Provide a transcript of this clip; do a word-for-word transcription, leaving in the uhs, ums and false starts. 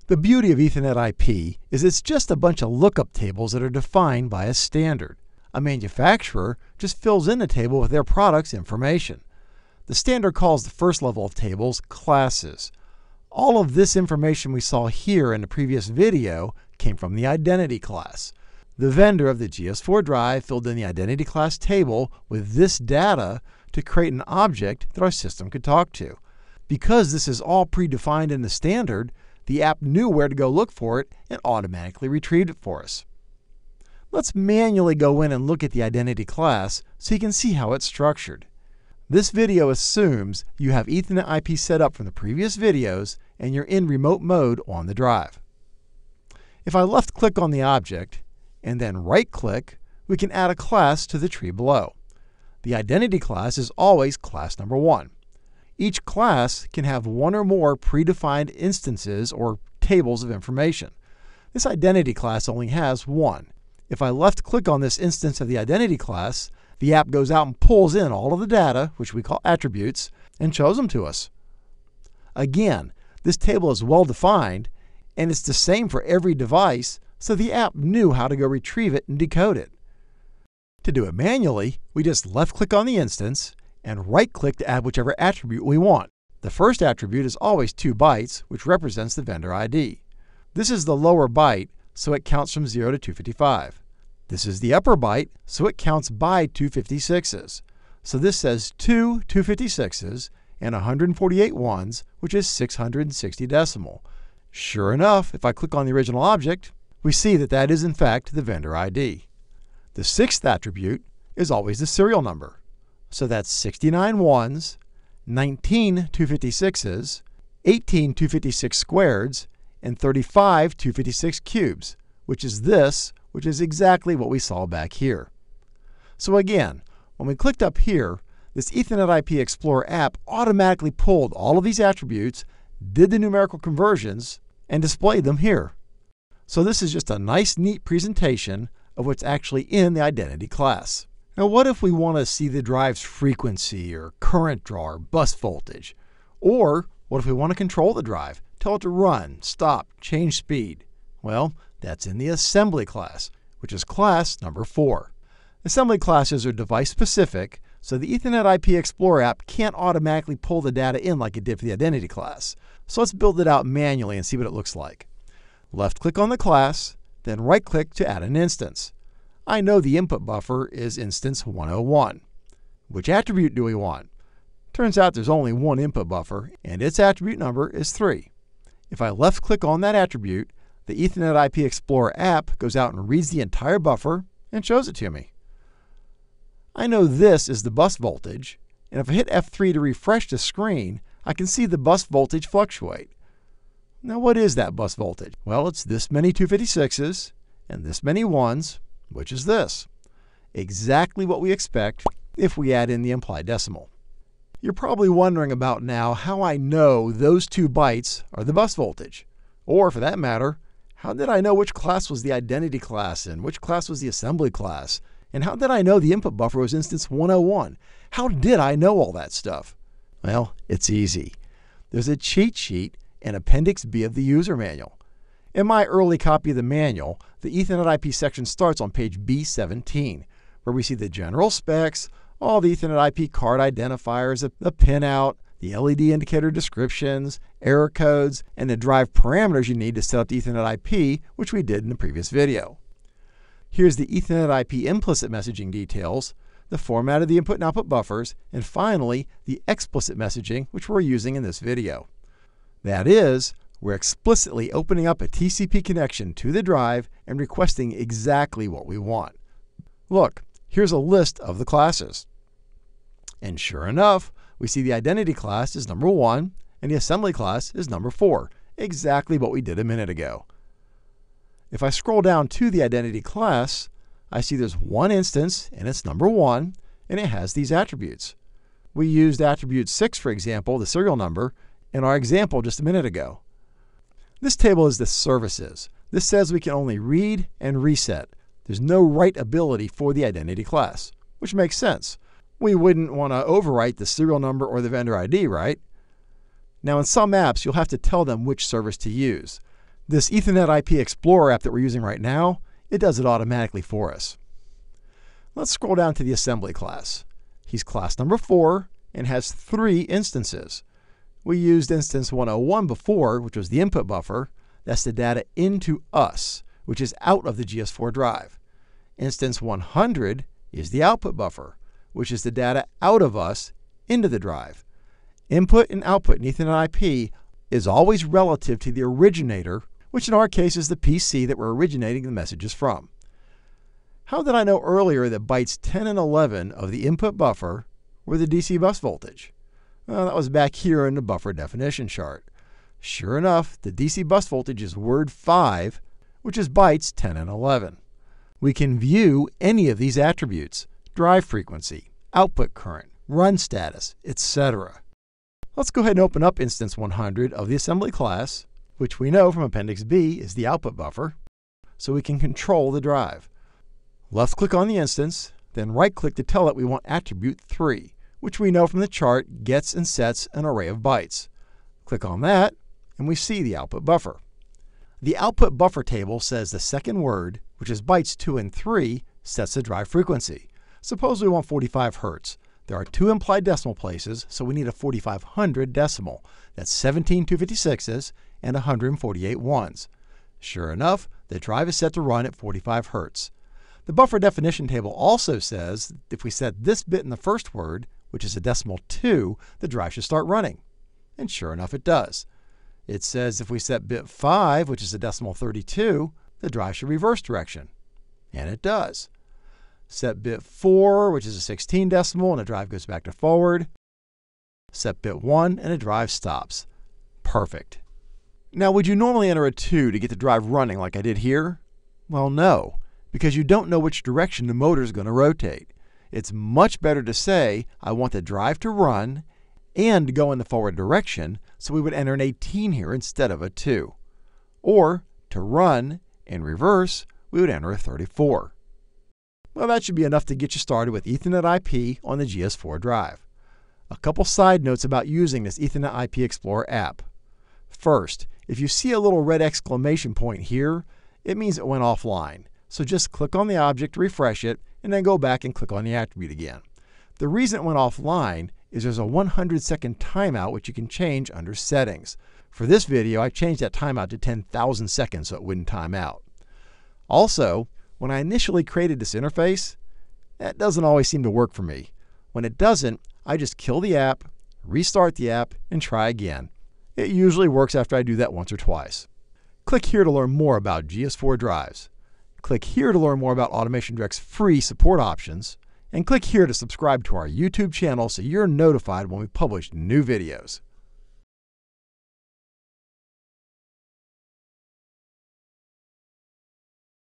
The beauty of Ethernet I P is it's just a bunch of lookup tables that are defined by a standard. A manufacturer just fills in the table with their product's information. The standard calls the first level of tables classes. All of this information we saw here in the previous video came from the identity class. The vendor of the G S four drive filled in the identity class table with this data to create an object that our system could talk to. Because this is all predefined in the standard, the app knew where to go look for it and automatically retrieved it for us. Let's manually go in and look at the identity class so you can see how it's structured. This video assumes you have Ethernet I P set up from the previous videos and you're in remote mode on the drive. If I left-click on the object and then right-click, we can add a class to the tree below. The identity class is always class number one. Each class can have one or more predefined instances or tables of information. This identity class only has one. If I left-click on this instance of the identity class, the app goes out and pulls in all of the data, which we call attributes, and shows them to us. Again, this table is well defined, and it's the same for every device, so the app knew how to go retrieve it and decode it. To do it manually, we just left-click on the instance and right-click to add whichever attribute we want. The first attribute is always two bytes, which represents the vendor I D. This is the lower byte, so it counts from zero to two fifty-five. This is the upper byte, so it counts by two fifty-sixes. So this says two two fifty-sixes and one hundred forty-eight ones, which is six hundred sixty decimal. Sure enough, if I click on the original object, we see that that is in fact the vendor I D. The sixth attribute is always the serial number. So that's sixty-nine ones, nineteen two fifty-sixes, eighteen two fifty-six squareds, and thirty-five two fifty-six cubes, which is this, which is exactly what we saw back here. So again, when we clicked up here, this Ethernet I P Explorer app automatically pulled all of these attributes, did the numerical conversions, and displayed them here. So this is just a nice, neat presentation of what's actually in the identity class. Now what if we want to see the drive's frequency or current draw or bus voltage? Or what if we want to control the drive, tell it to run, stop, change speed? Well, that's in the assembly class, which is class number four. Assembly classes are device specific, so the Ethernet I P Explorer app can't automatically pull the data in like it did for the identity class. So let's build it out manually and see what it looks like. Left-click on the class, then right-click to add an instance. I know the input buffer is instance one oh one. Which attribute do we want? Turns out there's only one input buffer, and its attribute number is three. If I left-click on that attribute, the Ethernet I P Explorer app goes out and reads the entire buffer and shows it to me. I know this is the bus voltage, and if I hit F three to refresh the screen, I can see the bus voltage fluctuate. Now what is that bus voltage? Well, it's this many two fifty-sixes and this many ones, which is this. Exactly what we expect if we add in the implied decimal. You're probably wondering about now how I know those two bytes are the bus voltage. Or for that matter, how did I know which class was the identity class and which class was the assembly class? And how did I know the input buffer was instance one oh one? How did I know all that stuff? Well, it's easy. There's a cheat sheet in Appendix B of the user manual. In my early copy of the manual, the Ethernet I P section starts on page B seventeen, where we see the general specs, all the Ethernet I P card identifiers, the pinout, the L E D indicator descriptions, error codes, and the drive parameters you need to set up the Ethernet I P, which we did in the previous video. Here's the Ethernet I P implicit messaging details, the format of the input and output buffers, and finally, the explicit messaging, which we're using in this video. That is, we're explicitly opening up a T C P connection to the drive and requesting exactly what we want. Look, here's a list of the classes. And sure enough, we see the identity class is number one, and the assembly class is number four, exactly what we did a minute ago. If I scroll down to the identity class, I see there's one instance, and it's number one, and it has these attributes. We used attribute six, for example, the serial number, in our example just a minute ago. This table is the services. This says we can only read and reset. There's no write ability for the identity class, which makes sense. We wouldn't want to overwrite the serial number or the vendor I D, right? Now in some apps, you'll have to tell them which service to use. This Ethernet I P Explorer app that we're using right now, it does it automatically for us. Let's scroll down to the assembly class. He's class number four and has three instances. We used instance one oh one before, which was the input buffer. That's the data into us, which is out of the G S four drive. Instance one hundred is the output buffer, which is the data out of us into the drive. Input and output in Ethernet I P is always relative to the originator, which in our case is the P C that we're originating the messages from. How did I know earlier that bytes ten and eleven of the input buffer were the D C bus voltage? Well, that was back here in the buffer definition chart. Sure enough, the D C bus voltage is word five, which is bytes ten and eleven. We can view any of these attributes: drive frequency, output current, run status, et cetera. Let's go ahead and open up instance one hundred of the assembly class, which we know from Appendix B is the output buffer, so we can control the drive. Left-click on the instance, then right-click to tell it we want attribute three, which we know from the chart gets and sets an array of bytes. Click on that, and we see the output buffer. The output buffer table says the second word, which is bytes two and three, sets the drive frequency. Suppose we want forty-five hertz. There are two implied decimal places, so we need a forty-five hundred decimal. That's seventeen two fifty-sixes and one hundred forty-eight ones. Sure enough, the drive is set to run at forty-five hertz. The buffer definition table also says if we set this bit in the first word, which is a decimal two, the drive should start running. And sure enough, it does. It says if we set bit five, which is a decimal thirty-two, the drive should reverse direction. And it does. Set bit four, which is a sixteen decimal, and the drive goes back to forward. Set bit one, and the drive stops. Perfect. Now, would you normally enter a two to get the drive running like I did here? Well, no, because you don't know which direction the motor is going to rotate. It's much better to say, I want the drive to run and to go in the forward direction, so we would enter an eighteen here instead of a two. Or, to run and reverse, we would enter a thirty-four. Well, that should be enough to get you started with Ethernet I P on the G S four drive. A couple side notes about using this Ethernet I P Explorer app. First, if you see a little red exclamation point here, it means it went offline. So just click on the object, refresh it, and then go back and click on the attribute again. The reason it went offline is there's a one hundred second timeout which you can change under Settings. For this video, I changed that timeout to ten thousand seconds so it wouldn't time out. Also, when I initially created this interface, that doesn't always seem to work for me. When it doesn't, I just kill the app, restart the app, and try again. It usually works after I do that once or twice. Click here to learn more about G S four drives. Click here to learn more about Automation Direct's free support options. And click here to subscribe to our YouTube channel so you're notified when we publish new videos.